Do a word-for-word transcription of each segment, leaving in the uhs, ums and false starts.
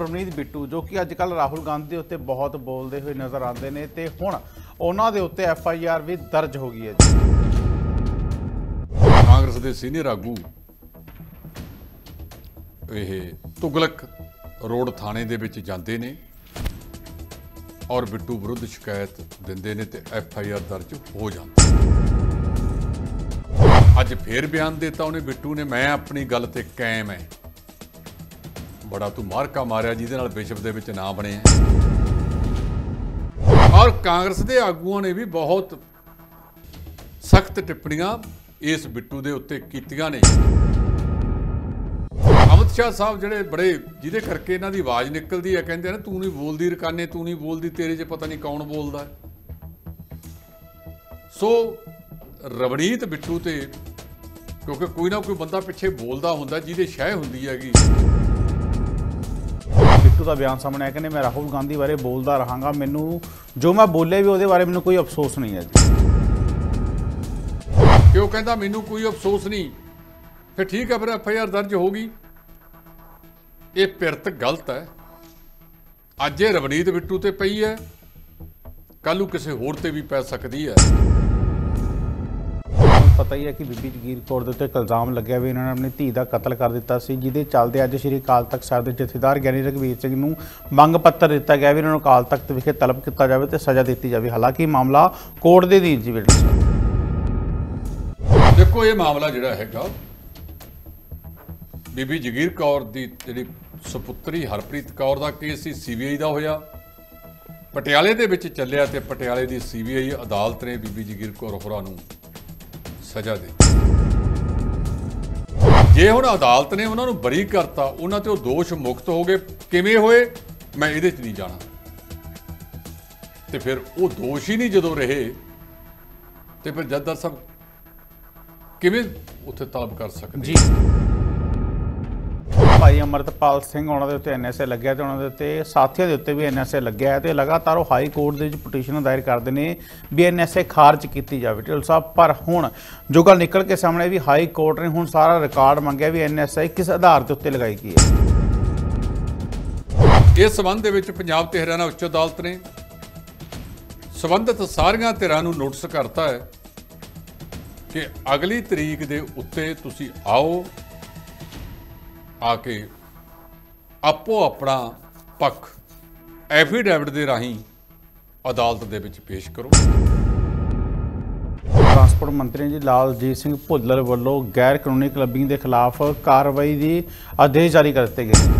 ਰਵਨੀਤ ਬਿੱਟੂ जो कि अजकल राहुल गांधी के उत्ते बहुत बोलते हुए नज़र आते हैं तो हुण उन्हां दे उत्ते एफ आई आर भी दर्ज हो गई है जी। कांग्रेस के सीनियर आगू ये तुगलक रोड थाने दे विच जांदे ने और बिट्टू विरुद्ध शिकायत दिंदे ने ते एफ आई आर दर्ज हो जाती। अज फिर बयान देता उन्हें बिट्टू ने, मैं अपनी गल ते कायम है, बड़ा तू मारका मारिया जिहदे नाल बिशप दे विच ना बने। और कांग्रेस के आगुओं ने भी बहुत सख्त टिप्पणियां इस बिट्टू दे उत्ते कीतियां ने। अमित शाह साहब जिहड़े बड़े जिहदे करके इन्हां दी आवाज़ निकलदी है, कहंदे ने तू नहीं बोलदी रकाने, तू नहीं बोलदी, तेरे च पता नहीं कौन बोलदा है। सो रवनीत बिट्टू ते क्योंकि कोई ना कोई बंदा पिछे बोलदा हुंदा जिहदे शह हुंदी हैगी। बिट्टू का बयान सामने आया, कहने मैं राहुल गांधी बारे बोलता रहांगा, मैनू जो मैं बोले भी उसदे बारे मैनू कोई अफसोस नहीं है जी। क्यों कहता मैनू कोई अफसोस नहीं, फिर ठीक है, फिर एफ आई आर दर्ज होगी। ये पिरत गलत है। अज ये रवनीत बिट्टू ते पई है, कल नूं किसी होर ते भी पै सकती है। पता ही है कि बीबी जगीर कौर दे उत्ते इल्जाम लग्या भी इन्होंने अपनी धी का कतल कर दिता सी, जिहदे चलदे अज श्री अकाल तख्त साहिब के जथेदार ज्ञानी रघवीर सिंह नूं मंग पत्र दिता गया भी इन्होंने अकाल तख्त विखे तलब किया जाए तो सज़ा दी जाए। हालांकि मामला कोर्ट के अधीन जी। देखो ये मामला जिहड़ा हैगा बीबी जगीर कौर की जिहड़ी सपुत्री हरप्रीत कौर का case he C B I का होया, पटियाले दे विच चलिया ते पटियाले की सी बी आई अदालत ने बीबी जगीर कौर होरां नूं सजा दी। जे हुण अदालत ने उन्होंने बरी करता, उन्होंने तो दोष मुक्त हो गए, किवें होए मैं इहदे च नहीं जाना। तो फिर वो दोष ही नहीं जदों रहे तो फिर जज साहब किवें उत्थे तलब कर सकते जी। भाई अमृतपाल सिंह उन्होंने उत्ते एन एस ए लग्या तो उन्होंने उत्ते साथियों के उत्ते भी एन एस ए लग्या है तो लगातार वो हाई कोर्ट के पटिशन दायर करते हैं भी एन एस ए खारिज की जाए ढिल्लों साहब। पर हुण जो गल निकल के सामने भी हाई कोर्ट ने हुण सारा रिकॉर्ड मंगया भी एन एस ए किस आधार के उत्ते लगाई गई है। इस संबंध में पंजाब ते हरियाणा उच्च अदालत ने संबंधित सारियां धिरां नूं नोटिस करता है कि अगली तरीक के उत्ते तुसीं आओ, आके आपो अपना पक्ष एफीडेविट के राही अदालत दे विच पेश करो। ट्रांसपोर्ट मंत्री जी लालजीत सिंह भुल्लर वालों गैर कानूनी क्लबिंग के खिलाफ कार्रवाई की आदेश जारी कर दिए गए।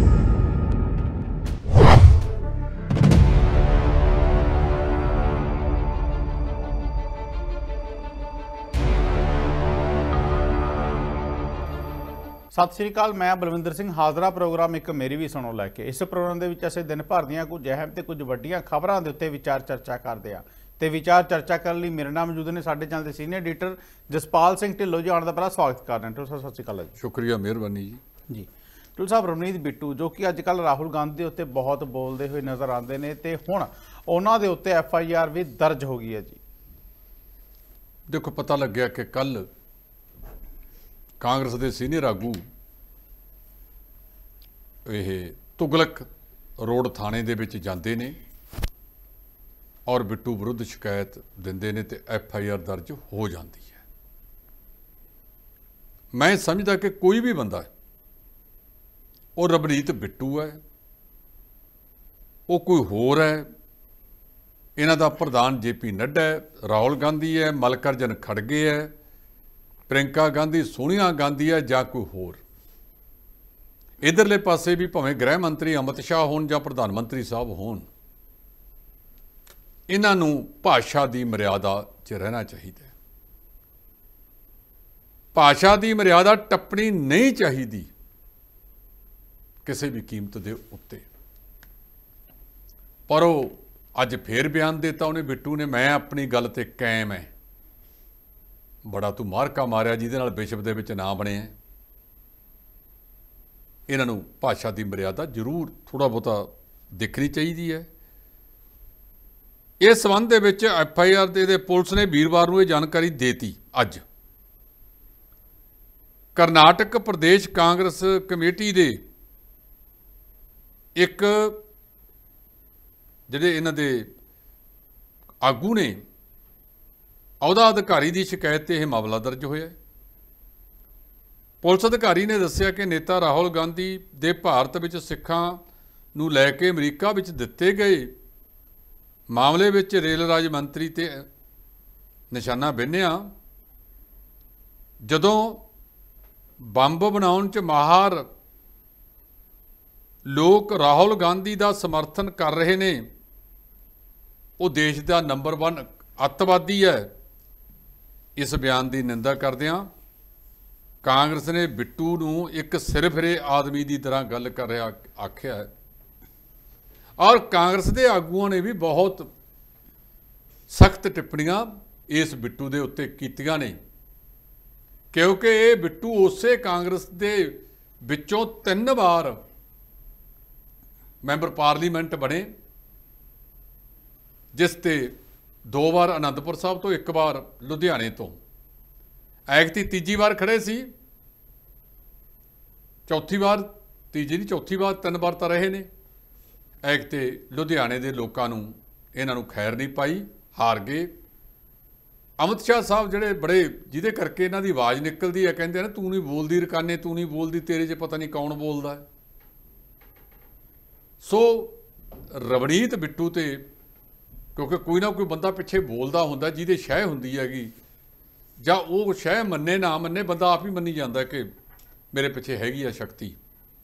सत श्री अकाल, मैं बलविंदर सिंह हाजरा प्रोग्राम एक मेरी भी सुनो लैके। इस प्रोग्राम के विच असीं दिन भर दीआं कुछ अहम ते कुछ वड्डियां खबरां दे उत्ते विचार चर्चा करते हैं। तो विचार चर्चा करने लई मेरे नाल मौजूद ने साडे चैनल के सीनियर एडिटर जसपाल सिंह ढिल्लों जी। आने का पहला स्वागत कर रहे हैं। सत श्री अकाल जी। शुक्रिया, मेहरबानी जी। जी ढिल्लों साहब, रवनीत बिट्टू जो कि अजकल राहुल गांधी के उत्ते बहुत बोलते हुए नज़र आते हैं तो हुण उन्हां दे उत्ते एफ आई आर भी दर्ज हो गई है जी। देखो पता लग गया कि कल कांग्रेस के सीनियर आगू ये तुगलक रोड थाने दे विच जांदे ने और बिट्टू विरुद्ध शिकायत दिंदे ने ते एफ आई आर दर्ज हो जाती है। मैं समझदा कि कोई भी बंदा है, वो रवनीत बिट्टू है, वो कोई होर है, इन्हां दा प्रधान जे पी नड्डा है, राहुल गांधी है, मल्लिकार्जुन खड़गे है, प्रियंका गांधी, सोनिया गांधी है, जां कोई होर। इधरले पासे भी भावें गृह मंत्री अमित शाह होण जां प्रधानमंत्री साहब होण, इन्हां नूं भाषा की मर्यादा च रहना चाहिए। भाषा की मर्यादा टप्पणी नहीं चाहिए किसी भी कीमत के उत्ते। पर वो अज फिर बयान देता उन्हें बिट्टू ने, मैं अपनी गल ते कायम है, बड़ा तू मारका मारिया जिहदे नाल बिशप दे विच ना बने। इन्हां नूं भाषा की मर्यादा जरूर थोड़ा बहुता देखनी चाहिए है। इस संबंध में एफ आई आर दे पुलिस ने वीरवार को यह जानकारी देती। अज करनाटक प्रदेश कांग्रेस कमेटी के ਇੱਕ ਜਿਹੜੇ ਇਹਨਾਂ ਦੇ ਆਗੂ ਨੇ ਅਹੁਦਾ ਅਧਿਕਾਰੀ ਦੀ ਸ਼ਿਕਾਇਤ 'ਤੇ ਇਹ ਮਾਮਲਾ ਦਰਜ ਹੋਇਆ। ਪੁਲਿਸ ਅਧਿਕਾਰੀ ਨੇ ਦੱਸਿਆ ਕਿ ਨੇਤਾ ਰਾਹੁਲ ਗਾਂਧੀ ਦੇ ਭਾਰਤ ਵਿੱਚ ਸਿੱਖਾਂ ਨੂੰ ਲੈ ਕੇ ਅਮਰੀਕਾ ਵਿੱਚ ਦਿੱਤੇ ਗਏ ਮਾਮਲੇ ਵਿੱਚ ਰੇਲ ਰਾਜ ਮੰਤਰੀ 'ਤੇ ਨਿਸ਼ਾਨਾ ਬਿੰਨ੍ਹਿਆ। ਜਦੋਂ ਬੰਬ ਬਣਾਉਣ 'ਚ ਮਾਹਰ ਲੋਕ ਰਾਹੁਲ ਗਾਂਧੀ ਦਾ ਸਮਰਥਨ ਕਰ ਰਹੇ ਨੇ, ਉਹ ਦੇਸ਼ ਦਾ ਨੰਬਰ ਵਨ ਅੱਤਵਾਦੀ ਹੈ। ਇਸ ਬਿਆਨ ਦੀ ਨਿੰਦਾ ਕਰਦਿਆਂ ਕਾਂਗਰਸ ਨੇ ਬਿੱਟੂ ਨੂੰ ਇੱਕ ਸਿਰ ਫਿਰੇ ਆਦਮੀ ਦੀ ਤਰ੍ਹਾਂ ਗੱਲ ਕਰ ਰਿਹਾ ਆਖਿਆ ਹੈ। ਔਰ ਕਾਂਗਰਸ ਦੇ ਆਗੂਆਂ ਨੇ ਵੀ ਬਹੁਤ ਸਖਤ ਟਿੱਪਣੀਆਂ ਇਸ ਬਿੱਟੂ ਦੇ ਉੱਤੇ ਕੀਤੀਆਂ ਨੇ, ਕਿਉਂਕਿ ਇਹ ਬਿੱਟੂ ਉਸੇ ਕਾਂਗਰਸ ਦੇ ਵਿੱਚੋਂ ਤਿੰਨ ਵਾਰ ਮੈਂਬਰ ਪਾਰਲੀਮੈਂਟ ਬਣੇ, ਜਿਸ ਤੇ ਦੋ ਵਾਰ ਆਨੰਦਪੁਰ ਸਾਹਿਬ ਤੋਂ, ਇੱਕ ਵਾਰ ਲੁਧਿਆਣੇ ਤੋਂ। ਐਗਤੀ ਤੀਜੀ ਵਾਰ ਖੜੇ ਸੀ, ਚੌਥੀ ਵਾਰ ਤੀਜੀ ਨਹੀਂ ਚੌਥੀ ਵਾਰ ਤਿੰਨ ਵਾਰ ਤਾਂ ਰਹੇ ਨੇ। ਐਗਤੇ ਲੁਧਿਆਣੇ ਦੇ ਲੋਕਾਂ ਨੂੰ ਇਹਨਾਂ ਨੂੰ ਖੈਰ ਨਹੀਂ ਪਾਈ, ਹਾਰ ਗਏ। ਅਮਿਤ ਸ਼ਾਹ ਸਾਹਿਬ ਜਿਹੜੇ ਬੜੇ ਜਿਹਦੇ ਕਰਕੇ ਇਹਨਾਂ ਦੀ ਆਵਾਜ਼ ਨਿਕਲਦੀ ਹੈ, ਕਹਿੰਦੇ ਨੇ ਤੂੰ ਨਹੀਂ ਬੋਲਦੀ ਰਕਾਨੇ, ਤੂੰ ਨਹੀਂ ਬੋਲਦੀ, ਤੇਰੇ 'ਚ ਪਤਾ ਨਹੀਂ ਕੌਣ ਬੋਲਦਾ। ਸੋ ਰਵਨੀਤ ਬਿੱਟੂ ਤੇ, ਕਿਉਂਕਿ ਕੋਈ ਨਾ ਕੋਈ ਬੰਦਾ ਪਿੱਛੇ ਬੋਲਦਾ ਹੁੰਦਾ ਜਿਹਦੇ ਸ਼ਹਿ ਹੁੰਦੀ ਹੈਗੀ, ਜਾਂ ਉਹ ਸ਼ਹਿ ਮੰਨੇ ਨਾ ਮੰਨੇ, ਬੰਦਾ ਆਪ ਹੀ ਮੰਨੀ ਜਾਂਦਾ ਕਿ ਮੇਰੇ ਪਿੱਛੇ ਹੈਗੀ ਆ ਸ਼ਕਤੀ।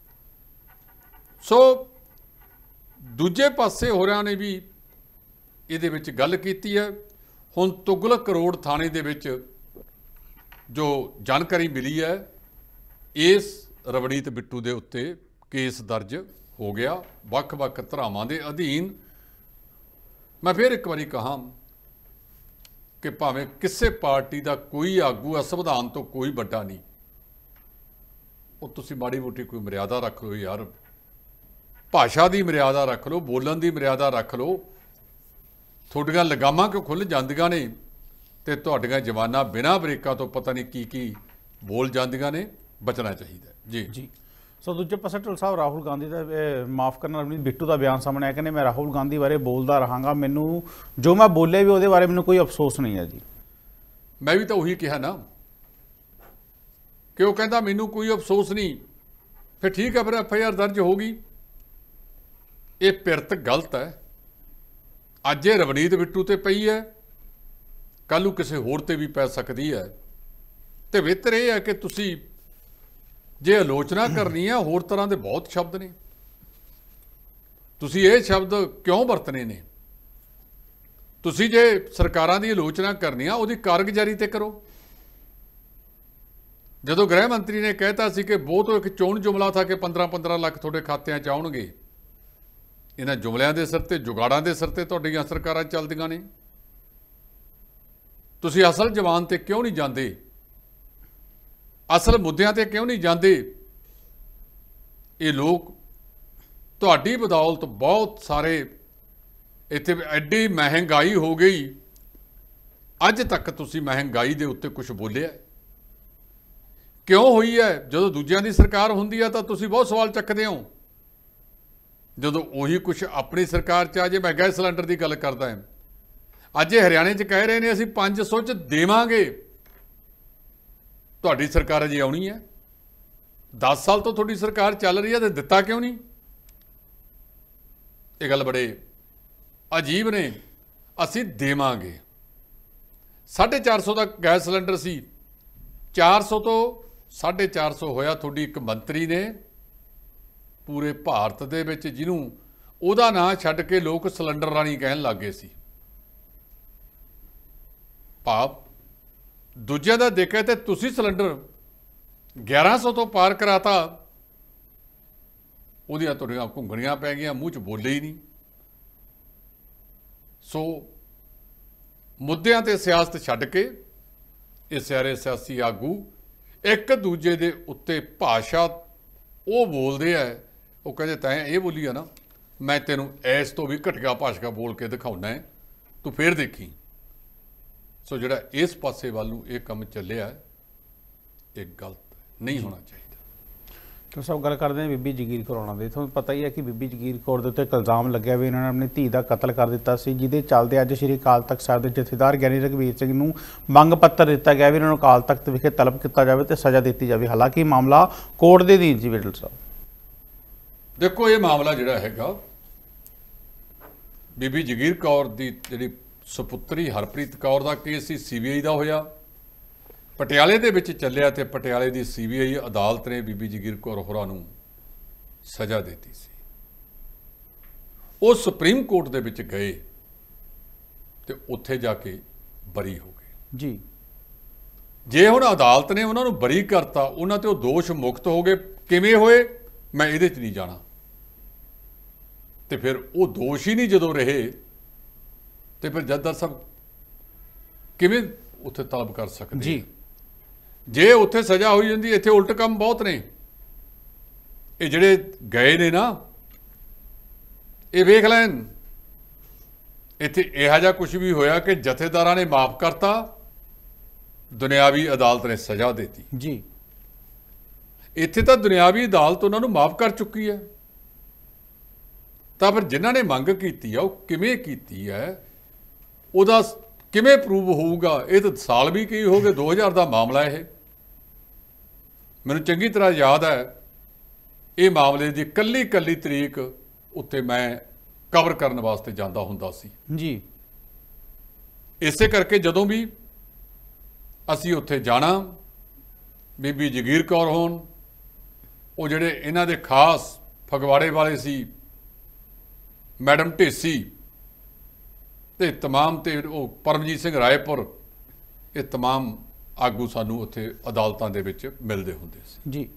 ਸੋ ਦੂਜੇ ਪਾਸੇ ਹੋਰਾਂ ਨੇ ਵੀ ਇਹਦੇ ਵਿੱਚ ਗੱਲ ਕੀਤੀ ਹੈ। ਹੁਣ ਤੁਗਲਕ ਰੋਡ ਥਾਣੇ ਦੇ ਵਿੱਚ ਜੋ ਜਾਣਕਾਰੀ ਮਿਲੀ ਹੈ, ਇਸ ਰਵਨੀਤ ਬਿੱਟੂ ਦੇ ਉੱਤੇ ਕੇਸ ਦਰਜ ਹੋ ਗਿਆ ਵੱਖ-ਵੱਖ ਧਾਰਾਵਾਂ ਦੇ ਅਧੀਨ। ਮੈਂ ਫਿਰ ਇੱਕ ਵਾਰੀ ਕਹਾਂ ਕਿ ਭਾਵੇਂ ਕਿਸੇ ਪਾਰਟੀ ਦਾ ਕੋਈ ਆਗੂ ਆ, ਸੰਵਿਧਾਨ ਤੋਂ ਕੋਈ ਵੱਡਾ ਨਹੀਂ, ਉਹ ਤੁਸੀਂ ਮਾੜੀ ਮੋਟੀ ਕੋਈ ਮਰਿਆਦਾ ਰੱਖ ਲਓ ਯਾਰ, ਭਾਸ਼ਾ ਦੀ ਮਰਿਆਦਾ ਰੱਖ ਲਓ, ਬੋਲਣ ਦੀ ਮਰਿਆਦਾ ਰੱਖ ਲਓ। ਤੁਹਾਡੀਆਂ ਲਗਾਮਾਂ ਕਿਉਂ ਖੁੱਲ੍ਹ ਜਾਂਦੀਆਂ ਨੇ ਤੇ ਤੁਹਾਡੀਆਂ ਜਵਾਨਾਂ ਬਿਨਾਂ ਬ੍ਰੇਕਾਂ ਤੋਂ ਪਤਾ ਨਹੀਂ ਕੀ ਕੀ ਬੋਲ ਜਾਂਦੀਆਂ ਨੇ। ਬਚਣਾ ਚਾਹੀਦਾ ਜੀ ਜੀ। ਸੋ ਦੂਜੇ ਪਾਸੇ ਢਿੱਲੋਂ ਸਾਹਿਬ ਰਾਹੁਲ ਗਾਂਧੀ ਦਾ ਮਾਫ ਕਰਨਾ ਰਵਨੀਤ ਬਿੱਟੂ ਦਾ ਬਿਆਨ ਸਾਹਮਣੇ ਆਇਆ, ਕਹਿੰਦੇ ਮੈਂ ਰਾਹੁਲ ਗਾਂਧੀ ਬਾਰੇ ਬੋਲਦਾ ਰਹਾਂਗਾ, ਮੈਨੂੰ ਜੋ ਮੈਂ ਬੋਲਿਆ ਵੀ ਉਹਦੇ ਬਾਰੇ ਮੈਨੂੰ ਕੋਈ ਅਫਸੋਸ ਨਹੀਂ ਹੈ ਜੀ। ਮੈਂ ਵੀ ਤਾਂ ਉਹੀ ਕਿਹਾ ਨਾ ਕਿ ਉਹ ਕਹਿੰਦਾ ਮੈਨੂੰ ਕੋਈ ਅਫਸੋਸ ਨਹੀਂ, ਫਿਰ ਠੀਕ ਹੈ, ਫਿਰ ਐਫ ਆਈ ਆਰ ਦਰਜ ਹੋ ਗਈ। ਇਹ ਪਿਰਤ ਗਲਤ ਹੈ। ਅੱਜ ਇਹ ਰਵਨੀਤ ਬਿੱਟੂ ਤੇ ਪਈ ਹੈ, ਕੱਲ੍ਹ ਨੂੰ ਕਿਸੇ ਹੋਰ ਤੇ ਵੀ ਪੈ ਸਕਦੀ ਹੈ। ਤੇ ਬਿਹਤਰ ਇਹ ਹੈ ਕਿ ਤੁਸੀਂ ਜੇ ਆਲੋਚਨਾ ਕਰਨੀ ਹੈ, ਹੋਰ ਤਰ੍ਹਾਂ ਦੇ ਬਹੁਤ ਸ਼ਬਦ ਨੇ, ਤੁਸੀਂ ਇਹ ਸ਼ਬਦ ਕਿਉਂ ਵਰਤਨੇ ਨੇ? ਤੁਸੀਂ ਜੇ ਸਰਕਾਰਾਂ ਦੀ ਆਲੋਚਨਾ ਕਰਨੀ ਆ, ਉਹਦੀ ਕਾਰਗੁਜ਼ਾਰੀ ਤੇ ਕਰੋ। ਜਦੋਂ ਗ੍ਰਹਿ ਮੰਤਰੀ ਨੇ ਕਹਿਤਾ ਸੀ ਕਿ ਬਹੁਤ ਇੱਕ ਚੋਣ ਜੁਮਲਾ ਥਾ ਕਿ ਪੰਦਰਾਂ ਪੰਦਰਾਂ ਲੱਖ ਤੁਹਾਡੇ ਖਾਤਿਆਂ 'ਚ ਆਉਣਗੇ, ਇਹਨਾਂ ਜੁਮਲਿਆਂ ਦੇ ਸਿਰ ਤੇ, ਜੁਗਾੜਾਂ ਦੇ ਸਿਰ ਤੇ ਤੁਹਾਡੀਆਂ ਸਰਕਾਰਾਂ ਚੱਲਦੀਆਂ ਨੇ। ਤੁਸੀਂ ਅਸਲ ਜਵਾਨ ਤੇ ਕਿਉਂ ਨਹੀਂ ਜਾਂਦੇ? ਅਸਲ ਮੁੱਦਿਆਂ ਤੇ ਕਿਉਂ ਨਹੀਂ ਜਾਂਦੇ? ਇਹ ਲੋਕ ਤੁਹਾਡੀ ਬਦੌਲਤ ਬਹੁਤ ਸਾਰੇ, ਇੱਥੇ ਐਡੀ ਮਹਿੰਗਾਈ ਹੋ ਗਈ, ਅੱਜ ਤੱਕ ਤੁਸੀਂ ਮਹਿੰਗਾਈ ਦੇ ਉੱਤੇ ਕੁਝ ਬੋਲਿਆ ਕਿਉਂ ਹੋਈ ਹੈ? ਜਦੋਂ ਦੂਜਿਆਂ ਦੀ ਸਰਕਾਰ ਹੁੰਦੀ ਹੈ ਤਾਂ ਤੁਸੀਂ ਬਹੁਤ ਸਵਾਲ ਚੱਕਦੇ ਹੋ, ਜਦੋਂ ਉਹੀ ਕੁਝ ਆਪਣੀ ਸਰਕਾਰ 'ਚ ਆ ਜੇ। ਮੈਂ ਗੈਸ ਸਿਲੰਡਰ ਦੀ ਗੱਲ ਕਰਦਾ ਹਾਂ, ਅੱਜ ਇਹ ਹਰਿਆਣੇ 'ਚ ਕਹਿ ਰਹੇ ਨੇ ਅਸੀਂ ਪੰਜ ਸੌ 'ਚ ਦੇਵਾਂਗੇ, ਤੁਹਾਡੀ ਸਰਕਾਰ ਅਜੇ ਆਉਣੀ ਹੈ। ਦਸ ਸਾਲ ਤੋਂ ਤੁਹਾਡੀ ਸਰਕਾਰ ਚੱਲ ਰਹੀ ਹੈ ਤੇ ਦਿੱਤਾ ਕਿਉਂ ਨਹੀਂ? ਇਹ ਗੱਲ ਬੜੇ ਅਜੀਬ ਨੇ। ਅਸੀਂ ਦੇਵਾਂਗੇ। ਸਾਢੇ ਚਾਰ ਸੌ ਦਾ ਗੈਸ ਸਿਲੰਡਰ ਸੀ, ਚਾਰ ਸੌ ਤੋਂ ਸਾਢੇ ਚਾਰ ਸੌ ਹੋਇਆ। ਤੁਹਾਡੀ ਇੱਕ ਮੰਤਰੀ ਨੇ ਪੂਰੇ ਭਾਰਤ ਦੇ ਵਿੱਚ, ਜਿਹਨੂੰ ਉਹਦਾ ਨਾਂ ਛੱਡ ਕੇ ਲੋਕ ਸਿਲੰਡਰ ਰਾਣੀ ਕਹਿਣ ਲੱਗ ਗਏ ਸੀ। ਭਾਵ ਦੂਜਿਆਂ ਦਾ ਦੇਖਿਆ ਤੇ ਤੁਸੀਂ ਸਿਲੰਡਰ ਗਿਆਰਾਂ ਸੌ ਤੋਂ ਪਾਰ ਕਰਾਤਾ, ਉਹਦੀਆਂ ਤੁਹਾਡੀਆਂ ਘੁੰਗਣੀਆਂ ਪੈ ਗਈਆਂ, ਮੂੰਹ 'ਚ ਬੋਲੇ ਹੀ ਨਹੀਂ। ਸੋ ਮੁੱਦਿਆਂ ਤੇ ਸਿਆਸਤ ਛੱਡ ਕੇ ਇਹ ਸਾਰੇ ਸਿਆਸੀ ਆਗੂ ਇੱਕ ਦੂਜੇ ਦੇ ਉੱਤੇ ਭਾਸ਼ਾ ਉਹ ਬੋਲਦੇ ਆ, ਉਹ ਕਹਿੰਦੇ ਤੈਂ ਇਹ ਬੋਲੀ ਆ ਨਾ, ਮੈਂ ਤੈਨੂੰ ਇਸ ਤੋਂ ਵੀ ਘਟੀਆ ਭਾਸ਼ਾ ਬੋਲ ਕੇ ਦਿਖਾਉਣਾ ਹੈ, ਤੂੰ ਫੇਰ ਦੇਖੀ। ਸੋ ਜਿਹੜਾ ਇਸ ਪਾਸੇ ਵੱਲ ਨੂੰ ਇਹ ਕੰਮ ਚੱਲਿਆ, ਇਹ ਗਲਤ ਨਹੀਂ ਹੋਣਾ ਚਾਹੀਦਾ। तो सब गल करते हैं बीबी जगीर कौर होना दी। तुहानूं पता ही है कि बीबी जगीर कौर दे उत्ते एक इल्जाम लग्या भी इन्होंने अपनी धी का कतल कर दिता सी, जिहदे चलदे अज श्री अकाल तख्त साहिब के जथेदार ज्ञानी रघवीर सिंह नूं मंग पत्र दिता गया भी इन्होंने अकाल तख्त विखे तलब किया जाए तो सज़ा दी जाए। हालांकि मामला कोर्ट के अधीन जी विडल साहब। देखो ये मामला जिहड़ा हैगा बीबी जगीर कौर की जिहड़ी सपुत्री हरप्रीत कौर का case he C B I का होया, पटियाले दे विच चलिया ते पटियाले की सी बी आई अदालत ने बीबी जगीर कौर होरां नूं सज़ा देती सी। वो सुप्रीम कोर्ट दे विच गए ते उत्थे जाके बरी हो गए जी। जे हुण अदालत ने उन्होंने बरी करता, उन्होंने ते दोष मुक्त हो गए। किवें होए मैं इहदे च नहीं जाना, ते फिर वो दोष ही नहीं जदों रहे तो फिर जजदार साहब किवें उत्थे तलब कर सकते जी। जे उत्थे सज़ा हो जाती, इत्थे उल्ट काम बहुत ने। ये जिहड़े गए ने ना, ये वेख लैन इत्थे इहो जिहा कुछ भी होया कि जथेदारां ने माफ़ करता, दुनियावी अदालत ने सज़ा देती जी। इत्थे तां दुनियावी अदालत उन्हां नूं माफ़ कर चुकी है, तां फिर जिन्हां ने मंग कीती है वो किवें कीती है, उहदा किवें प्रूव होऊगा? ये तो साल भी कई हो गए, दो हज़ार का मामला है। मैनूं चंगी तरह याद है ये मामले की कल्ली कल्ली तरीक उत्ते मैं कवर करने वास्ते जांदा हुंदा सी जी। इसे करके जदों भी असी उत्थे जाना, बीबी जगीर कौर होण, वो जिहड़े इन्हां दे खास फगवाड़े वाले सी मैडम ढेसी ते तमाम ते वो परमजीत सिंह रायपुर, ये तमाम आगू सानू उत्थे अदालतां दे विच मिलदे हुंदे सी जी।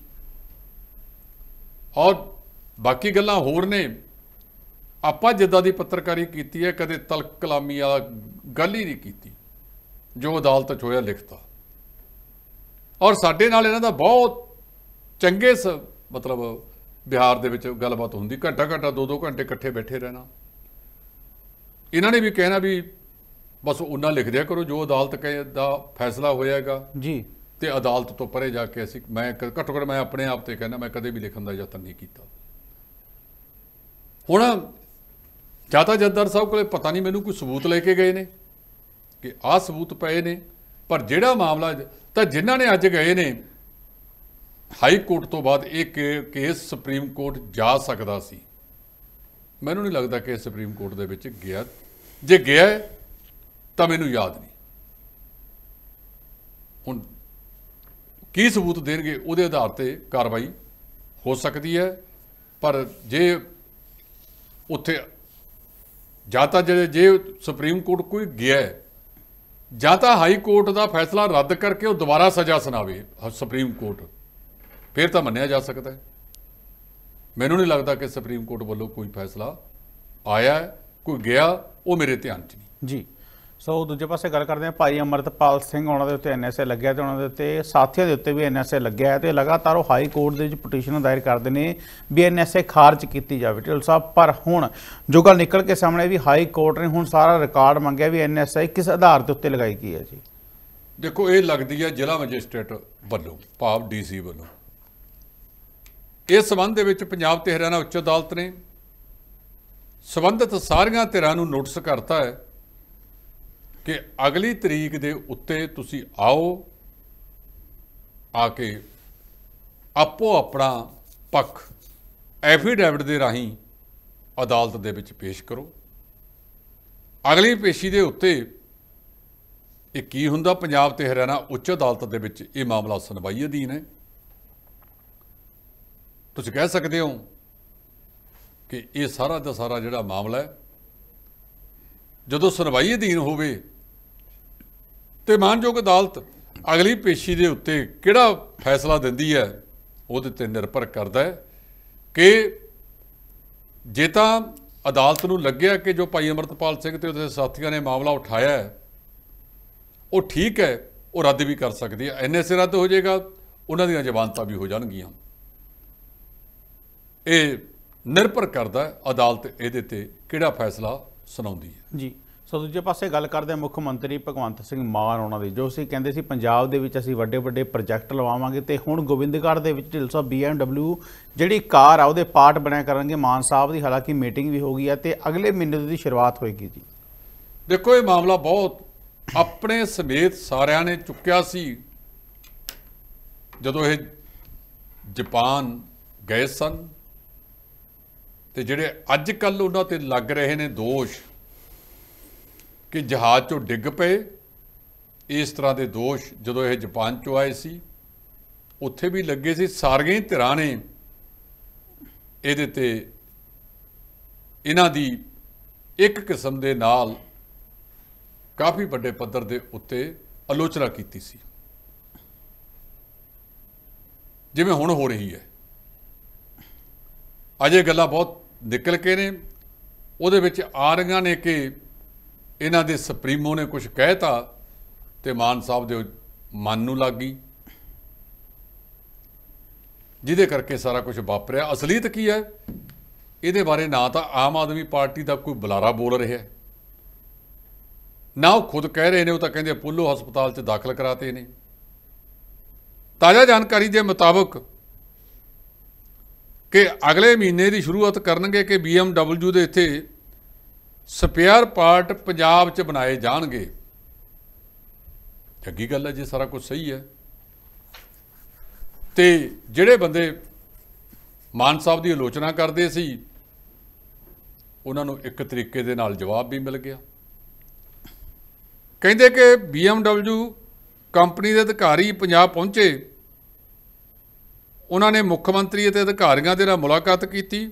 और बाकी गल्लां होर ने। आपां जिद्दां दी पत्रकारी कीती है, कदे तलक कलामी वाला गल ही नहीं कीती, जो अदालत च होया लिखता। और साडे नाल इन्हां दा बहुत चंगे स मतलब बिहार दे विच गलबात हुंदी, घंटा घंटा दो दो घंटे इकट्ठे बैठे रहना। इन्हां ने भी कहना भी बस उन्ना लिख दिया करो जो अदालत का फैसला होएगा जी, ते अदालत तो परे जाके असी मैं घट्टो घट्ट मैं अपने आप से कहना मैं कदे भी लिखण का यतन नहीं किया। हुण जां तां जजदार साहब कोले पता नहीं मैनूं कोई सबूत लेके गए ने कि आह सबूत पए ने, पर जिहड़ा मामला तां जिन्हां ने अज गए ने हाई कोर्ट तो बाद एक केस सुप्रीम कोर्ट जा सकदा सी। मैनूं नहीं लगदा कि सुप्रीम कोर्ट दे विच गया, जे गया तो मैनूं याद नहीं। हुण की सबूत देणगे उहदे आधार ते कार्रवाई हो सकती है, पर जे उत्थे जां तां जे जे सुप्रीम कोर्ट कोई गया जां तां हाई कोर्ट का फैसला रद्द करके वो दोबारा सज़ा सुनावे सुप्रीम कोर्ट, फिर तो मन्निया जा सकता है। मैनूं नहीं लगता कि सुप्रीम कोर्ट वालों कोई फैसला आया है, कोई गया, वो मेरे ध्यान च नहीं जी। सो दूजे पासे गल करते हैं भाई अमरतपाल सिंह उन्होंने दे उत्ते एन एस ए लग्या ते उन्होंने दे साथियों के उत्ते भी एन एस ए लग्या है ते लगातार वो हाई कोर्ट दे विच पटिशन दायर करते हैं भी एन एस ए खारिज की जाए ढिल्लों साहब। पर हुण जो गल निकल के सामने भी हाई कोर्ट ने हुण सारा रिकॉर्ड मंगया भी एन एस ए किस आधार के उत्ते लगाई गई है जी। देखो ये लगती है जिला मजिस्ट्रेट वालों भाव डी सी वालों इस संबंध दे विच पंजाब ते हरियाणा उच्च अदालत ने संबंधित सारियां धिरां नूं नोटिस करता है कि अगली तरीक दे उत्ते तुसी आओ, आके आपो अपना पक्ष एफीडेविट दे राहीं अदालत दे विच पेश करो। अगली पेशी दे उत्ते ये की हुंदा, पंजाब ते हरियाणा उच्च अदालत दे विच ये मामला सुनवाई अधीन है। तुसीं कह सकते हो कि ये सारा दा सारा जिहड़ा मामला है जदों सुनवाई अधीन होवे ते मानयोग अदालत अगली पेशी दे उत्ते किहड़ा फैसला दिंदी है उहदे ते निर्भर करता है कि जे तां अदालत नूं लग्गिया कि जो भाई अमरतपाल सिंह ते उहदे साथियों ने मामला उठाया है वो ठीक है, वो रद्द भी कर सकती है। एन एस ए रद्द हो जाएगा, उन्हां दीयां जमानतां भी हो जाणगीआं। ये निर्भर करता है अदालत इहदे ते किहड़ा फैसला सुनाउंदी है जी। ਸੋ ਦੂਜੇ ਪਾਸੇ ਗੱਲ ਕਰਦੇ ਹਾਂ ਮੁੱਖ ਮੰਤਰੀ ਭਗਵੰਤ ਸਿੰਘ ਮਾਨ ਉਹਨਾਂ ਦੀ, ਜੋ ਅਸੀਂ ਕਹਿੰਦੇ ਸੀ ਪੰਜਾਬ ਦੇ ਵਿੱਚ ਅਸੀਂ ਵੱਡੇ ਵੱਡੇ ਪ੍ਰੋਜੈਕਟ ਲਵਾਵਾਂਗੇ ਤੇ ਹੁਣ ਗੋਬਿੰਦਗੜ੍ਹ ਦੇ ਵਿੱਚ ਢਿੱਲ ਸਾਹਿਬ ਬੀ ਐਮ ਡਬਲਿਊ ਜਿਹੜੀ ਕਾਰ ਆ ਉਹਦੇ ਪਾਰਟ ਬਣਿਆ ਕਰਨਗੇ ਮਾਨ ਸਾਹਿਬ ਦੀ। ਹਾਲਾਂਕਿ ਮੀਟਿੰਗ ਵੀ ਹੋ ਗਈ ਹੈ ਤੇ ਅਗਲੇ ਮਹੀਨੇ ਦੀ ਸ਼ੁਰੂਆਤ ਹੋਏਗੀ ਜੀ। ਦੇਖੋ ਇਹ ਮਾਮਲਾ ਬਹੁਤ ਆਪਣੇ ਸਮੇਤ ਸਾਰਿਆਂ ਨੇ ਚੁੱਕਿਆ ਸੀ ਜਦੋਂ ਇਹ ਜਾਪਾਨ ਗਏ ਸਨ, ਤੇ ਜਿਹੜੇ ਅੱਜ ਕੱਲ੍ਹ ਉਹਨਾਂ ਤੇ ਲੱਗ ਰਹੇ ਨੇ ਦੋਸ਼ ਕਿ ਜਹਾਜ਼ 'ਚੋਂ ਡਿੱਗ ਪਏ, ਇਸ ਤਰ੍ਹਾਂ ਦੇ ਦੋਸ਼ ਜਦੋਂ ਇਹ ਜਾਪਾਨ 'ਚੋਂ ਆਏ ਸੀ ਉੱਥੇ ਵੀ ਲੱਗੇ ਸੀ। ਸਾਰੀਆਂ ਹੀ ਧਿਰਾਂ ਨੇ ਇਹਦੇ ਤੇ ਇਹਨਾਂ ਦੀ ਇੱਕ ਕਿਸਮ ਦੇ ਨਾਲ ਕਾਫੀ ਵੱਡੇ ਪੱਧਰ ਦੇ ਉੱਤੇ ਆਲੋਚਨਾ ਕੀਤੀ ਸੀ, ਜਿਵੇਂ ਹੁਣ ਹੋ ਰਹੀ ਹੈ। ਅਜੇ ਗੱਲਾਂ ਬਹੁਤ ਨਿਕਲ ਕੇ ਨੇ, ਉਹਦੇ ਵਿੱਚ ਆ ਰਹੀਆਂ ਨੇ ਕਿ ਇਹਨਾਂ ਦੇ ਸੁਪਰੀਮੋ ਨੇ ਕੁਝ ਕਹਿਤਾ ਤੇ ਮਾਨ ਸਾਹਿਬ ਦੇ ਮਨ ਨੂੰ ਲੱਗ ਗਈ, ਜਿਹਦੇ ਕਰਕੇ ਸਾਰਾ ਕੁਝ ਵਾਪਰਿਆ। ਅਸਲੀਅਤ ਕੀ ਹੈ ਇਹਦੇ ਬਾਰੇ ਨਾ ਤਾਂ ਆਮ ਆਦਮੀ ਪਾਰਟੀ ਦਾ ਕੋਈ ਬੁਲਾਰਾ ਬੋਲ ਰਿਹਾ, ਨਾ ਉਹ ਖੁਦ ਕਹਿ ਰਹੇ ਨੇ। ਉਹ ਤਾਂ ਕਹਿੰਦੇ ਅਪੋਲੋ ਹਸਪਤਾਲ 'ਚ ਦਾਖਲ ਕਰਾਤੇ ਨੇ। ਤਾਜ਼ਾ ਜਾਣਕਾਰੀ ਦੇ ਮੁਤਾਬਕ ਕਿ ਅਗਲੇ ਮਹੀਨੇ ਦੀ ਸ਼ੁਰੂਆਤ ਕਰਨਗੇ ਕਿ ਬੀ ਐਮ ਡਬਲਿਊ ਦੇ ਇੱਥੇ ਸਪੇਅਰ ਪਾਰਟ ਪੰਜਾਬ 'ਚ ਬਣਾਏ ਜਾਣਗੇ। ਚੰਗੀ ਗੱਲ ਹੈ ਜੇ ਸਾਰਾ ਕੁਝ ਸਹੀ ਹੈ। ਤੇ ਜਿਹੜੇ ਬੰਦੇ ਮਾਨ ਸਾਹਿਬ ਦੀ ਆਲੋਚਨਾ ਕਰਦੇ ਸੀ ਉਹਨਾਂ ਨੂੰ ਇੱਕ ਤਰੀਕੇ ਦੇ ਨਾਲ ਜਵਾਬ ਵੀ ਮਿਲ ਗਿਆ। ਕਹਿੰਦੇ ਕਿ ਬੀ ਐਮ ਡਬਲਿਊ ਕੰਪਨੀ ਦੇ ਅਧਿਕਾਰੀ ਪੰਜਾਬ ਪਹੁੰਚੇ, ਉਹਨਾਂ ਨੇ ਮੁੱਖ ਮੰਤਰੀ ਅਤੇ ਅਧਿਕਾਰੀਆਂ ਦੇ ਨਾਲ ਮੁਲਾਕਾਤ ਕੀਤੀ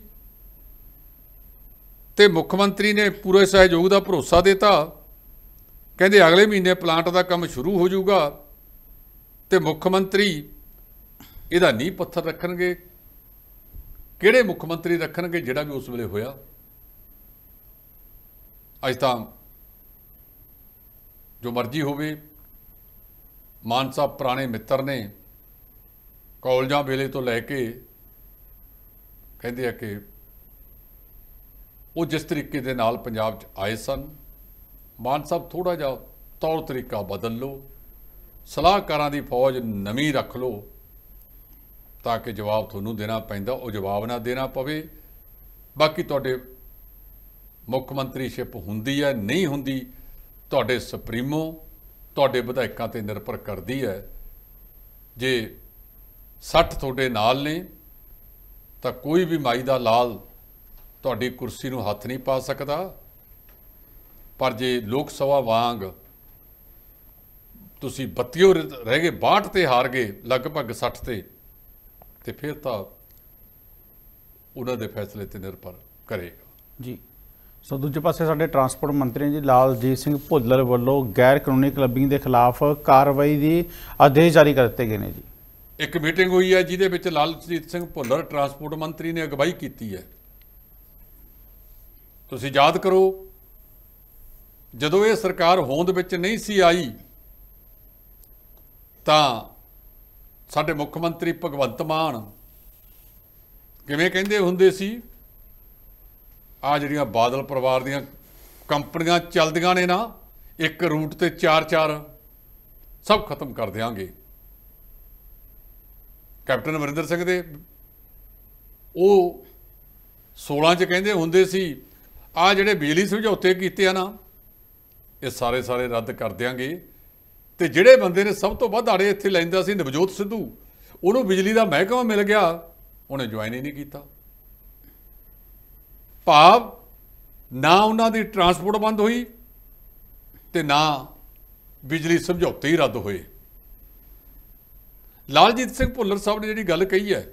ਤੇ ਮੁੱਖ ਮੰਤਰੀ ਨੇ ਪੂਰੇ ਸਹਿਯੋਗ ਦਾ ਭਰੋਸਾ ਦਿੱਤਾ। ਕਹਿੰਦੇ ਅਗਲੇ ਮਹੀਨੇ ਪਲਾਂਟ ਦਾ ਕੰਮ ਸ਼ੁਰੂ ਹੋ ਜਾਊਗਾ ਤੇ ਮੁੱਖ ਮੰਤਰੀ ਇਹਦਾ ਨੀਂਹ ਪੱਥਰ ਰੱਖਣਗੇ। ਕਿਹੜੇ ਮੁੱਖ ਮੰਤਰੀ ਰੱਖਣਗੇ? ਜਿਹੜਾ ਵੀ ਉਸ ਵੇਲੇ ਹੋਇਆ। ਅੱਜ ਤਾਂ ਜੋ ਮਰਜ਼ੀ ਹੋਵੇ, ਮਾਨ ਸਾਹਿਬ ਪੁਰਾਣੇ ਮਿੱਤਰ ਨੇ, ਕਾਲਜਾਂ ਵੇਲੇ ਤੋਂ ਲੈ ਕੇ ਕਹਿੰਦੇ ਆ ਕਿ ਉਹ ਜਿਸ ਤਰੀਕੇ ਦੇ ਨਾਲ ਪੰਜਾਬ 'ਚ ਆਏ ਸਨ, ਮਾਨ ਸਾਹਿਬ ਥੋੜ੍ਹਾ ਜਿਹਾ ਤੌਰ ਤਰੀਕਾ ਬਦਲ ਲਓ, ਸਲਾਹਕਾਰਾਂ ਦੀ ਫੌਜ ਨਵੀਂ ਰੱਖ ਲਓ ਤਾਂ ਕਿ ਜਵਾਬ ਤੁਹਾਨੂੰ ਦੇਣਾ ਪੈਂਦਾ ਉਹ ਜਵਾਬ ਨਾ ਦੇਣਾ ਪਵੇ। ਬਾਕੀ ਤੁਹਾਡੇ ਮੁੱਖ ਮੰਤਰੀਸ਼ਿਪ ਹੁੰਦੀ ਹੈ ਨਹੀਂ ਹੁੰਦੀ, ਤੁਹਾਡੇ ਸੁਪਰੀਮੋ ਤੁਹਾਡੇ ਵਿਧਾਇਕਾਂ 'ਤੇ ਨਿਰਭਰ ਕਰਦੀ ਹੈ। ਜੇ ਸੱਠ ਤੁਹਾਡੇ ਨਾਲ ਨੇ ਤਾਂ ਕੋਈ ਵੀ ਮਾਈ ਦਾ ਲਾਲ ਤੁਹਾਡੀ ਕੁਰਸੀ ਨੂੰ ਹੱਥ ਨਹੀਂ ਪਾ ਸਕਦਾ, ਪਰ ਜੇ ਲੋਕ ਸਭਾ ਵਾਂਗ ਤੁਸੀਂ ਬੱਤੀਓ ਰਹਿ ਗਏ, ਬਾਹਠ ਤੇ ਹਾਰ ਗਏ, ਲਗਭਗ ਸੱਠ ਤੇ, ਤੇ ਫਿਰ ਤਾਂ ਉਹਨਾਂ ਦੇ ਫੈਸਲੇ ਤੇ ਨਿਰਭਰ ਕਰੇਗਾ ਜੀ। ਸੋ ਦੂਜੇ ਪਾਸੇ ਸਾਡੇ ਟਰਾਂਸਪੋਰਟ ਮੰਤਰੀ ਜੀ ਲਾਲਜੀਤ ਸਿੰਘ ਭੁੱਲਰ ਵੱਲੋਂ ਗੈਰ ਕਾਨੂੰਨੀ ਕਲੱਬਿੰਗ ਦੇ ਖਿਲਾਫ ਕਾਰਵਾਈ ਦੀ ਆਦੇਸ਼ ਜਾਰੀ ਕਰ ਦਿੱਤੇ ਗਏ ਨੇ ਜੀ। ਇੱਕ ਮੀਟਿੰਗ ਹੋਈ ਹੈ ਜਿਹਦੇ ਵਿੱਚ ਲਾਲਜੀਤ ਸਿੰਘ ਭੁੱਲਰ ਟਰਾਂਸਪੋਰਟ ਮੰਤਰੀ ਨੇ ਅਗਵਾਈ ਕੀਤੀ ਹੈ। ਤੁਸੀਂ ਯਾਦ ਕਰੋ ਜਦੋਂ ਇਹ ਸਰਕਾਰ ਹੋਂਦ ਵਿੱਚ ਨਹੀਂ ਸੀ ਆਈ ਤਾਂ ਸਾਡੇ ਮੁੱਖ ਮੰਤਰੀ ਭਗਵੰਤ ਮਾਨ ਕਿਵੇਂ ਕਹਿੰਦੇ ਹੁੰਦੇ ਸੀ, ਆ ਜਿਹੜੀਆਂ ਬਾਦਲ ਪਰਿਵਾਰ ਦੀਆਂ ਕੰਪਨੀਆਂ ਚੱਲਦੀਆਂ ਨੇ ਨਾ, ਇੱਕ ਰੂਟ ਤੇ ਚਾਰ ਚਾਰ ਸਭ ਖਤਮ ਕਰ ਦਿਆਂਗੇ। ਕੈਪਟਨ ਅਮਰਿੰਦਰ ਸਿੰਘ ਦੇ ਉਹ ਸੋਲਾਂ 'ਚ ਕਹਿੰਦੇ ਹੁੰਦੇ ਸੀ ਆ ਜਿਹੜੇ ਬਿਜਲੀ ਸਮਝੌਤੇ ਕੀਤੇ ਆ ਨਾ, ਇਹ ਸਾਰੇ ਸਾਰੇ ਰੱਦ ਕਰ ਦਿਆਂਗੇ। ਤੇ ਜਿਹੜੇ ਬੰਦੇ ਨੇ ਸਭ ਤੋਂ ਵੱਧ ਆੜੇ ਇੱਥੇ ਲੈਂਦਾ ਸੀ ਨਵਜੋਤ ਸਿੱਧੂ, ਉਹਨੂੰ ਬਿਜਲੀ ਦਾ ਮਹਿਕਮਾ ਮਿਲ ਗਿਆ, ਉਹਨੇ ਜੁਆਇਨ ਹੀ ਨਹੀਂ ਕੀਤਾ। ਭਾਵ ਨਾ ਉਹਨਾਂ ਦੀ ਟਰਾਂਸਪੋਰਟ ਬੰਦ ਹੋਈ ਤੇ ਨਾ ਬਿਜਲੀ ਸਮਝੌਤੇ ਹੀ ਰੱਦ ਹੋਏ। ਲਾਲਜੀਤ ਸਿੰਘ ਭੁੱਲਰ ਸਾਹਿਬ ਨੇ ਜਿਹੜੀ ਗੱਲ ਕਹੀ ਹੈ,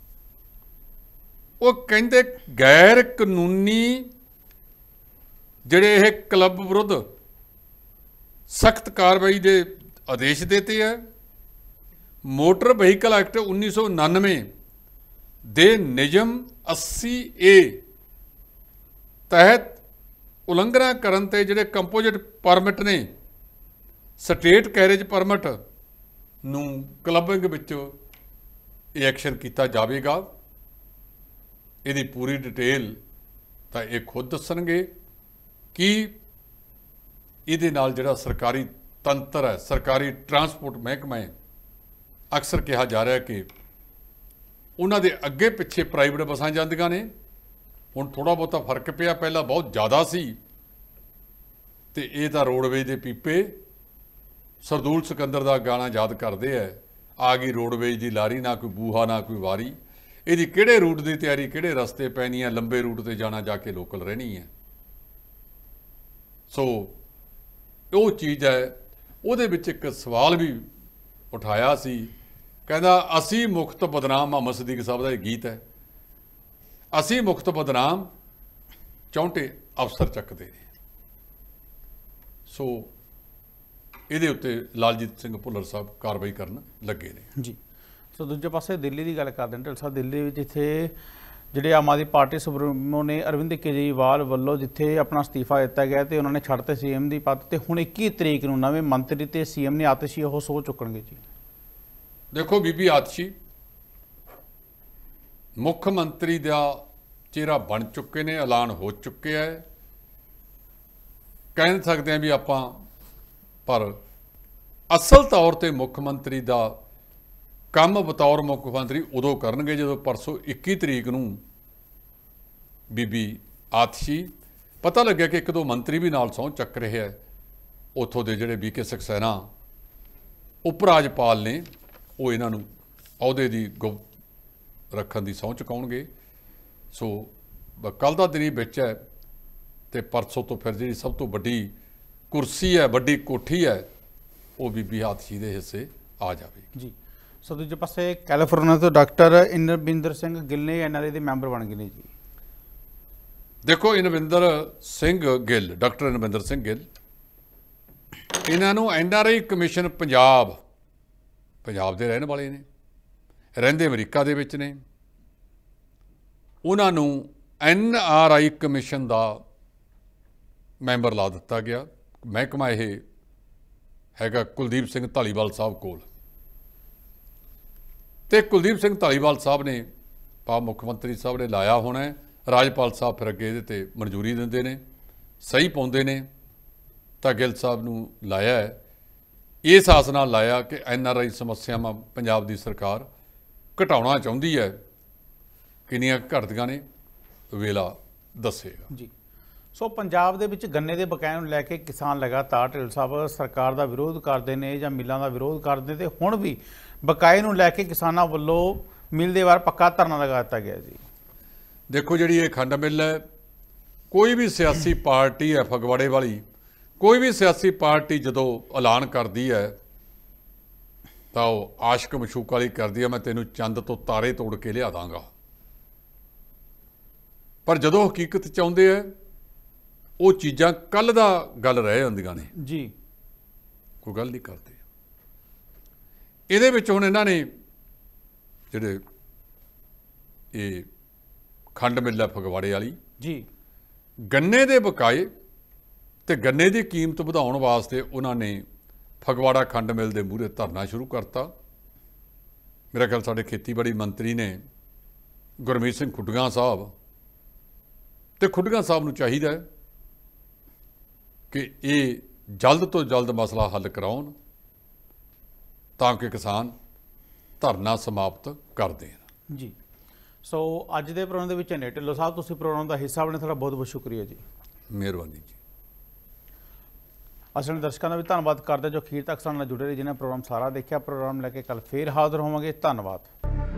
ਉਹ ਕਹਿੰਦੇ ਗੈਰ ਕਾਨੂੰਨੀ ਜਿਹੜੇ ਇਹ ਕਲੱਬ ਵਿਰੁੱਧ ਸਖਤ ਕਾਰਵਾਈ ਦੇ ਆਦੇਸ਼ ਦਿੱਤੇ ਹੈ। ਮੋਟਰ ਵਹੀਕਲ ਐਕਟ ਉੱਨੀ ਸੌ ਉਨਾਨਵੇਂ ਦੇ ਨਿਯਮ अस्सी ए ਤਹਿਤ ਉਲੰਘਣਾ ਕਰਨ ਤੇ ਜਿਹੜੇ ਕੰਪੋਜ਼ਿਟ ਪਰਮਿਟ ਨੇ, ਸਟੇਟ ਕੈਰੇਜ ਪਰਮਿਟ ਨੂੰ ਕਲੱਬਿੰਗ ਵਿੱਚ ਇਹ ਐਕਸ਼ਨ ਕੀਤਾ ਜਾਵੇਗਾ। ਇਹਦੀ ਪੂਰੀ ਡਿਟੇਲ ਤਾਂ ਇਹ ਖੁਦ ਦੱਸਣਗੇ ਕਿ ਇਹਦੇ ਨਾਲ ਜਿਹੜਾ ਸਰਕਾਰੀ ਤੰਤਰ ਹੈ, ਸਰਕਾਰੀ ਟਰਾਂਸਪੋਰਟ ਮਹਿਕਮਾ ਹੈ, ਅਕਸਰ ਕਿਹਾ ਜਾ ਰਿਹਾ ਕਿ ਉਹਨਾਂ ਦੇ ਅੱਗੇ ਪਿੱਛੇ ਪ੍ਰਾਈਵੇਟ ਬੱਸਾਂ ਜਾਂਦੀਆਂ ਨੇ। ਹੁਣ ਥੋੜ੍ਹਾ ਬਹੁਤਾ ਫਰਕ ਪਿਆ, ਪਹਿਲਾਂ ਬਹੁਤ ਜ਼ਿਆਦਾ ਸੀ। ਤੇ ਇਹ ਤਾਂ ਰੋਡਵੇਜ਼ ਦੇ ਪੀਪੇ ਸਰਦੂਲ ਸਿਕੰਦਰ ਦਾ ਗਾਣਾ ਯਾਦ ਕਰਦੇ ਐ, ਆ ਗਈ ਰੋਡਵੇਜ਼ ਦੀ ਲਾਰੀ, ਨਾ ਕੋਈ ਬੂਹਾ ਨਾ ਕੋਈ ਵਾਰੀ। ਇਹਦੀ ਕਿਹੜੇ ਰੂਟ ਦੀ ਤਿਆਰੀ, ਕਿਹੜੇ ਰਸਤੇ ਪੈਣੀ ਹੈ, ਲੰਬੇ ਰੂਟ ਤੇ ਜਾਣਾ, ਜਾ ਕੇ ਲੋਕਲ ਰਹਿਣੀ ਹੈ। ਸੋ ਉਹ ਚੀਜ਼ ਹੈ। ਉਹਦੇ ਵਿੱਚ ਇੱਕ ਸਵਾਲ ਵੀ ਉਠਾਇਆ ਸੀ, ਕਹਿੰਦਾ ਅਸੀਂ ਮੁਕਤ ਬਦਨਾਮ, ਮੁਹੰਮਦ ਸਦੀਕ ਸਾਹਿਬ ਦਾ ਇਹ ਗੀਤ ਹੈ, ਅਸੀਂ ਮੁਕਤ ਬਦਨਾਮ ਚੌਂਟੇ ਅਫਸਰ ਚੱਕਦੇ ਨੇ। ਸੋ ਇਹਦੇ ਉੱਤੇ ਲਾਲਜੀਤ ਸਿੰਘ ਭੁੱਲਰ ਸਾਹਿਬ ਕਾਰਵਾਈ ਕਰਨ ਲੱਗੇ ਨੇ ਜੀ। ਸੋ ਦੂਜੇ ਪਾਸੇ ਦਿੱਲੀ ਦੀ ਗੱਲ ਕਰਦੇ ਹਾਂ ਢਿੱਲ ਸਾਹਿਬ, ਦਿੱਲੀ ਵਿੱਚ ਇੱਥੇ ਜਿਹੜੇ ਆਮ ਆਦਮੀ ਪਾਰਟੀ ਸੁਪਰੀਮੋ ਨੇ ਅਰਵਿੰਦ ਕੇਜਰੀਵਾਲ ਵੱਲੋਂ ਜਿੱਥੇ ਆਪਣਾ ਅਸਤੀਫਾ ਦਿੱਤਾ ਗਿਆ ਤੇ ਉਹਨਾਂ ਨੇ ਛੱਡਤੇ ਸੀਐਮ ਦੀ ਪਦ, ਤੇ ਹੁਣ ਇੱਕੀ ਤਰੀਕ ਨੂੰ ਨਵੇਂ ਮੰਤਰੀ ਤੇ ਸੀਐਮ ਨੇ ਆਤਿਸ਼ੀ ਉਹ ਸਹੁੰ ਚੁੱਕਣਗੇ ਜੀ। ਦੇਖੋ ਬੀਬੀ ਆਤਿਸ਼ੀ ਮੁੱਖ ਮੰਤਰੀ ਦਾ ਚਿਹਰਾ ਬਣ ਚੁੱਕੇ ਨੇ, ਐਲਾਨ ਹੋ ਚੁੱਕਿਆ ਹੈ। ਕਹਿ ਸਕਦੇ ਹਾਂ ਵੀ ਆਪਾਂ, ਪਰ ਅਸਲ ਤੌਰ ਤੇ ਮੁੱਖ ਮੰਤਰੀ ਦਾ ਕੰਮ ਬਤੌਰ ਮੁੱਖ ਮੰਤਰੀ ਉਦੋਂ ਕਰਨਗੇ ਜਦੋਂ ਪਰਸੋਂ ਇੱਕੀ ਤਰੀਕ ਨੂੰ ਬੀਬੀ ਆਤਿਸ਼ੀ ਪਤਾ ਲੱਗਿਆ ਕਿ ਇੱਕ ਦੋ ਮੰਤਰੀ ਵੀ ਨਾਲ ਸਹੁੰ ਚੱਕ ਰਹੇ ਹੈ। ਉੱਥੋਂ ਦੇ ਜਿਹੜੇ ਵੀ ਕੇ ਸਕਸੈਨਾ ਉਪ ਰਾਜਪਾਲ ਨੇ, ਉਹ ਇਹਨਾਂ ਨੂੰ ਅਹੁਦੇ ਦੀ ਗੁਪਤ ਰੱਖਣ ਦੀ ਸਹੁੰ ਚੁਕਾਉਣਗੇ। ਸੋ ਕੱਲ੍ਹ ਦਾ ਦਿਨ ਵਿੱਚ ਹੈ ਤੇ ਪਰਸੋਂ ਤੋਂ ਫਿਰ ਜਿਹੜੀ ਸਭ ਤੋਂ ਵੱਡੀ ਕੁਰਸੀ ਹੈ, ਵੱਡੀ ਕੋਠੀ ਹੈ, ਉਹ ਬੀਬੀ ਆਤਿਸ਼ੀ ਦੇ ਹਿੱਸੇ ਆ ਜਾਵੇਗੀ ਜੀ। ਸੋ ਦੂਜੇ ਪਾਸੇ ਕੈਲੀਫੋਰਨੀਆ ਤੋਂ ਡਾਕਟਰ ਇਨਵਿੰਦਰ ਸਿੰਘ ਗਿੱਲ ਨੇ ਐਨ ਆਰ ਆਈ ਦੇ ਮੈਂਬਰ ਬਣ ਗਏ ਨੇ ਜੀ। ਦੇਖੋ ਇਨਵਿੰਦਰ ਸਿੰਘ ਗਿੱਲ, ਡਾਕਟਰ ਇਨਵਿੰਦਰ ਸਿੰਘ ਗਿੱਲ, ਇਹਨਾਂ ਨੂੰ N R I commission Punjab Punjab ਦੇ ਰਹਿਣ ਵਾਲੇ ਨੇ, ਰਹਿੰਦੇ ਅਮਰੀਕਾ ਦੇ ਵਿੱਚ ਨੇ। ਉਹਨਾਂ ਨੂੰ ਐਨ ਆਰ ਆਈ ਕਮਿਸ਼ਨ ਦਾ ਮੈਂਬਰ ਲਾ ਦਿੱਤਾ ਗਿਆ। ਮਹਿਕਮਾ ਇਹ ਹੈਗਾ ਕੁਲਦੀਪ ਸਿੰਘ ਧਾਲੀਵਾਲ ਸਾਹਿਬ ਕੋਲ, ਤੇ ਕੁਲਦੀਪ ਸਿੰਘ ਧਾਲੀਵਾਲ ਸਾਹਿਬ ਨੇ, ਪਾ ਮੁੱਖ ਮੰਤਰੀ ਸਾਹਿਬ ਨੇ ਲਾਇਆ ਹੋਣਾ ਹੈ। ਰਾਜਪਾਲ ਸਾਹਿਬ ਫਿਰ ਅੱਗੇ ਇਹਦੇ ਤੇ ਮਨਜ਼ੂਰੀ ਦਿੰਦੇ ਨੇ, ਸਹੀ ਪਾਉਂਦੇ ਨੇ, ਤਾਂ ਗਿੱਲ ਸਾਹਿਬ ਨੂੰ ਲਾਇਆ ਹੈ। ਇਸ ਆਸ ਨਾਲ ਲਾਇਆ ਕਿ ਐਨ ਆਰ ਆਈ ਸਮੱਸਿਆਵਾਂ ਪੰਜਾਬ ਦੀ ਸਰਕਾਰ ਘਟਾਉਣਾ ਚਾਹੁੰਦੀ ਹੈ। ਕਿੰਨੀਆਂ ਘਟਦੀਆਂ ਨੇ ਵੇਲਾ ਦੱਸੇਗਾ ਜੀ। ਸੋ ਪੰਜਾਬ ਦੇ ਵਿੱਚ ਗੰਨੇ ਦੇ ਬਕਾਇਆ ਨੂੰ ਲੈ ਕੇ ਕਿਸਾਨ ਲਗਾਤਾਰ ਢਿੱਲ ਸਾਹਿਬ ਸਰਕਾਰ ਦਾ ਵਿਰੋਧ ਕਰਦੇ ਨੇ ਜਾਂ ਮਿੱਲਾਂ ਦਾ ਵਿਰੋਧ ਕਰਦੇ, ਤੇ ਹੁਣ ਵੀ ਬਕਾਏ ਨੂੰ ਲੈ ਕੇ ਕਿਸਾਨਾਂ ਵੱਲੋਂ ਮਿਲ ਦੇ ਬਾਹਰ ਪੱਕਾ ਧਰਨਾ ਲਗਾ ਦਿੱਤਾ ਗਿਆ ਜੀ। ਦੇਖੋ ਜਿਹੜੀ ਇਹ ਖੰਡ ਮਿੱਲ ਹੈ, ਕੋਈ ਵੀ ਸਿਆਸੀ ਪਾਰਟੀ ਹੈ ਫਗਵਾੜੇ ਵਾਲੀ, ਕੋਈ ਵੀ ਸਿਆਸੀ ਪਾਰਟੀ ਜਦੋਂ ਐਲਾਨ ਕਰਦੀ ਹੈ ਤਾਂ ਉਹ ਆਸ਼ਕ ਮਸ਼ੂਕ ਵਾਲੀ ਕਰਦੀ ਹੈ, ਮੈਂ ਤੈਨੂੰ ਚੰਦ ਤੋਂ ਤਾਰੇ ਤੋੜ ਕੇ ਲਿਆ ਦਾਂਗਾ। ਪਰ ਜਦੋਂ ਹਕੀਕਤ ਚ ਆਉਂਦੇ ਹੈ ਉਹ ਚੀਜ਼ਾਂ ਕੱਲ੍ਹ ਦਾ ਗੱਲ ਰਹਿ ਜਾਂਦੀਆਂ ਨੇ ਜੀ, ਕੋਈ ਗੱਲ ਨਹੀਂ ਕਰਦੇ। ਇਹਦੇ ਵਿੱਚ ਹੁਣ ਇਹਨਾਂ ਨੇ ਜਿਹੜੇ ਇਹ ਖੰਡ ਮਿੱਲ ਹੈ ਫਗਵਾੜੇ ਵਾਲੀ ਜੀ, ਗੰਨੇ ਦੇ ਬਕਾਏ ਤੇ ਗੰਨੇ ਦੀ ਕੀਮਤ ਵਧਾਉਣ ਵਾਸਤੇ ਉਹਨਾਂ ਨੇ ਫਗਵਾੜਾ ਖੰਡ ਮਿੱਲ ਦੇ ਮੂਹਰੇ ਧਰਨਾ ਸ਼ੁਰੂ ਕਰਤਾ। ਮੇਰਾ ਖਿਆਲ ਸਾਡੇ ਖੇਤੀਬਾੜੀ ਮੰਤਰੀ ਨੇ ਗੁਰਮੀਤ ਸਿੰਘ ਖੁੱਡੀਆਂ ਸਾਹਿਬ, ਤੇ ਖੁੱਡੀਆਂ ਸਾਹਿਬ ਨੂੰ ਚਾਹੀਦਾ ਹੈ ਕਿ ਇਹ ਜਲਦ ਤੋਂ ਜਲਦ ਮਸਲਾ ਹੱਲ ਕਰਾਉਣ ਤਾਂ ਕਿ ਕਿਸਾਨ ਧਰਨਾ ਸਮਾਪਤ ਕਰ ਦੇਣ ਜੀ। ਸੋ ਅੱਜ ਦੇ ਪ੍ਰੋਗਰਾਮ ਦੇ ਵਿੱਚ ਨੇ ਢਿੱਲੋਂ ਸਾਹਿਬ, ਤੁਸੀਂ ਪ੍ਰੋਗਰਾਮ ਦਾ ਹਿੱਸਾ ਬਣੇ, ਤੁਹਾਡਾ ਬਹੁਤ ਬਹੁਤ ਸ਼ੁਕਰੀਆ ਜੀ। ਮਿਹਰਬਾਨੀ ਜੀ। ਅਸੀਂ ਦਰਸ਼ਕਾਂ ਦਾ ਵੀ ਧੰਨਵਾਦ ਕਰਦੇ ਜੋ ਅਖੀਰ ਤੱਕ ਸਾਡੇ ਨਾਲ ਜੁੜੇ ਰਹੇ, ਜਿਨ੍ਹਾਂ ਪ੍ਰੋਗਰਾਮ ਸਾਰਾ ਦੇਖਿਆ। ਪ੍ਰੋਗਰਾਮ ਲੈ ਕੇ ਕੱਲ ਫੇਰ ਹਾਜ਼ਰ ਹੋਵਾਂਗੇ। ਧੰਨਵਾਦ।